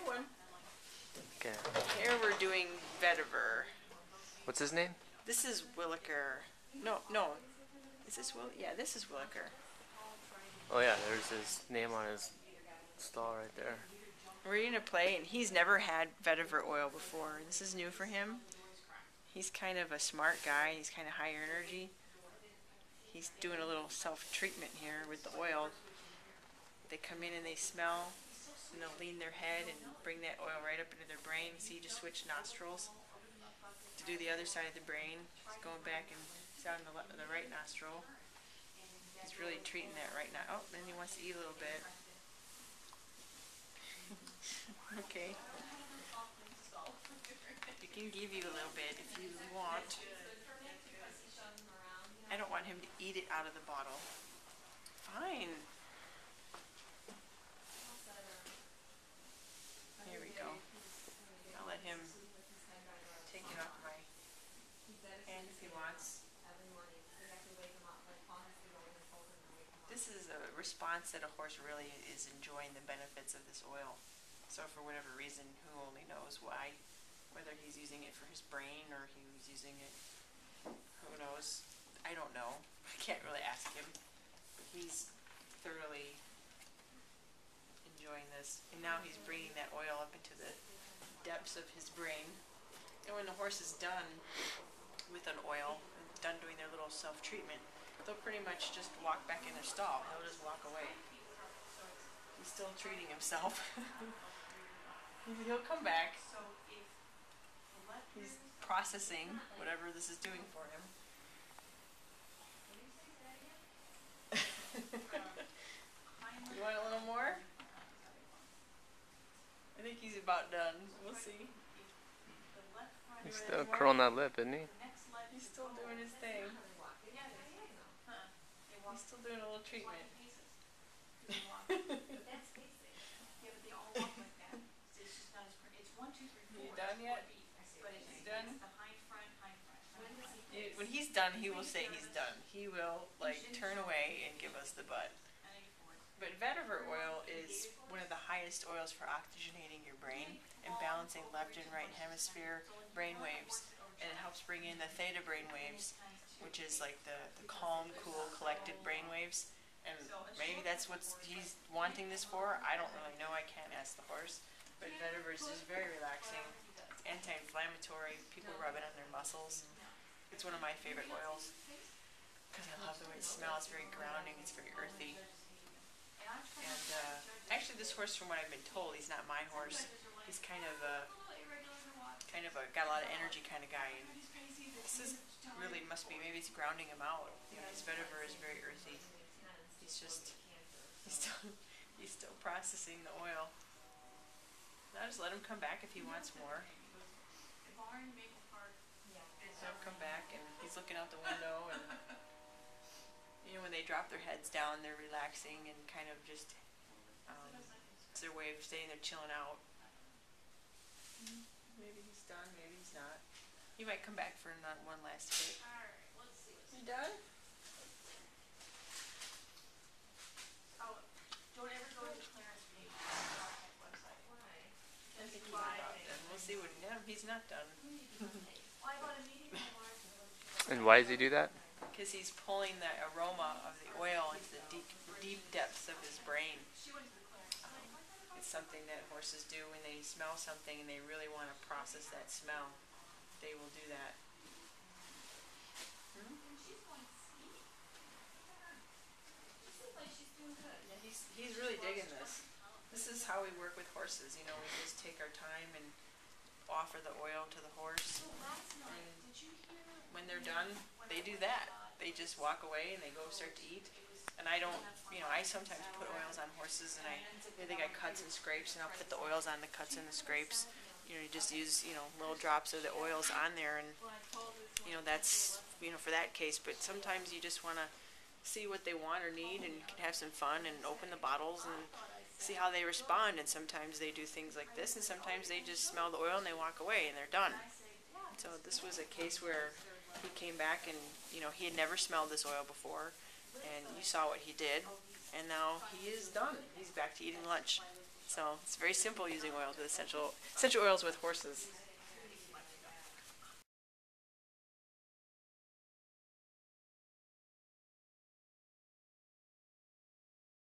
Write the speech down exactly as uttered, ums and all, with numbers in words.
one. Okay. Here we're doing Vetiver. What's his name? This is Willaker. No, no. Is this Will? Yeah, this is Willaker. Oh yeah, there's his name on his stall right there. We're going to play, and he's never had Vetiver oil before. This is new for him. He's kind of a smart guy. He's kind of high energy. He's doing a little self-treatment here with the oil. They come in and they smell, and they'll lean their head and bring that oil right up into their brain. See, you just switch nostrils to do the other side of the brain. He's going back and down the, the right nostril. He's really treating that right now. Oh, then he wants to eat a little bit. Okay. We can give you a little bit if you want. I don't want him to eat it out of the bottle. Fine. Here we go. I'll let him take it off my hand if he wants. This is a response that a horse really is enjoying the benefits of this oil. So for whatever reason, who only knows why, whether he's using it for his brain or he's using it, who knows? I don't know. I can't really ask him. But he's thoroughly enjoying this. And now he's bringing that oil up into the depths of his brain. And when the horse is done with an oil, done doing their little self-treatment, they'll pretty much just walk back in their stall. He'll just walk away. He's still treating himself. He'll come back. He's processing whatever this is doing for him. You want a little more? I think he's about done. We'll see. He's still curling that lip, isn't he? He's still doing his thing. He's still doing a little treatment. You done yet? He's done? When he's done, he will say he's done. He will, like, turn away and give us the butt. But vetiver oil is one of the highest oils for oxygenating your brain and balancing left and right hemisphere brain waves. And it helps bring in the theta brain waves, which is like the, the calm, cool, collected brain waves. And maybe that's what he's wanting this for. I don't really know. I can't ask the horse. But vetiver is just very relaxing. It's anti-inflammatory. People rub it on their muscles. It's one of my favorite oils because I love the way it smells. It's very grounding. It's very earthy. And uh, actually, this horse, from what I've been told, he's not my horse. He's kind of a, kind of a, got a lot of energy kind of guy. And this is really must be maybe it's grounding him out. You know, his vetiver is very earthy. He's just, he's still, he's still processing the oil. Now just let him come back if he wants more. Let him come back, and he's looking out the window, and you know, when they drop their heads down, they're relaxing and kind of just, um, it's their way of staying there chilling out. Maybe he's done, maybe he's not. He might come back for not one last hit. You done? Oh, don't ever go to the clearance page on the website. I think he's about done. We'll see what, yeah, he's not done. And why does he do that? Because he's pulling the aroma of the oil into the deep, deep depths of his brain. Um, it's something that horses do when they smell something and they really want to process that smell. They will do that. Hmm? Yeah, he's, he's really digging this. This is how we work with horses. You know, we just take our time and offer the oil to the horse. And when they're done, they do that. They just walk away and they go start to eat. And I don't, you know, I sometimes put oils on horses, and I, they got cuts and scrapes, and I'll put the oils on the cuts and the scrapes. You know, you just use, you know, little drops of the oils on there, and, you know, that's, you know, for that case. But sometimes you just want to see what they want or need and can have some fun and open the bottles and see how they respond. And sometimes they do things like this, and sometimes they just smell the oil and they walk away and they're done. So this was a case where he came back and, you know, he had never smelled this oil before. and you saw what he did, and now he is done. He's back to eating lunch. So it's very simple using oils with essential essential oils with horses.